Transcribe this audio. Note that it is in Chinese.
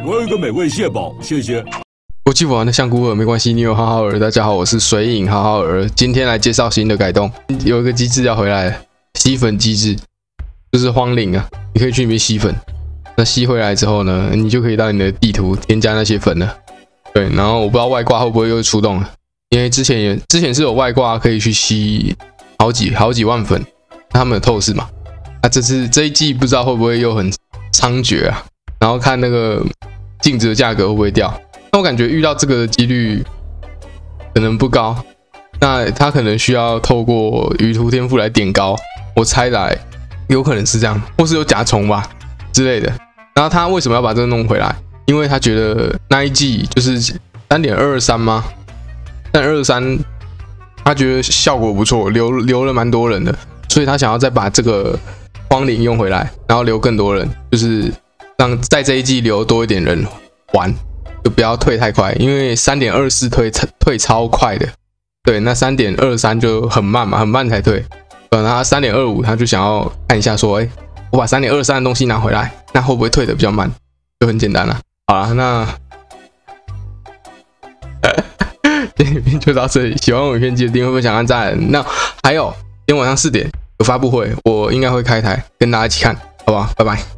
我有一个美味蟹堡，谢谢。 国际玩的像孤儿没关系，你有好好儿。大家好，我是水影好好儿，今天来介绍新的改动，有一个机制要回来了，吸粉机制，就是荒岭啊，你可以去里面吸粉。那吸回来之后呢，你就可以到你的地图添加那些粉了。对，然后我不知道外挂会不会又出动了，因为之前是有外挂可以去吸好几万粉，他们有透视嘛。那这一季不知道会不会又很猖獗啊？然后看那个净值的价格会不会掉？那我感觉遇到这个的几率可能不高，那他可能需要透过舆图天赋来点高，我猜来有可能是这样，或是有甲虫吧之类的。然后他为什么要把这个弄回来？因为他觉得那一季就是 3.23 吗？ 3.23他觉得效果不错，留了蛮多人的，所以他想要再把这个荒岭用回来，然后留更多人，就是让在这一季留多一点人玩，就不要退太快，因为 3.24 退超快的，对，那 3.23 就很慢嘛，很慢才退。他 3.25 他就想要看一下说，我把 3.23 的东西拿回来，那会不会退的比较慢？就很简单了。好了，那这影片就到这里。喜欢我影片记得订阅、分享、按赞。那还有，今天晚上4点有发布会，我应该会开台跟大家一起看，好不好？拜拜。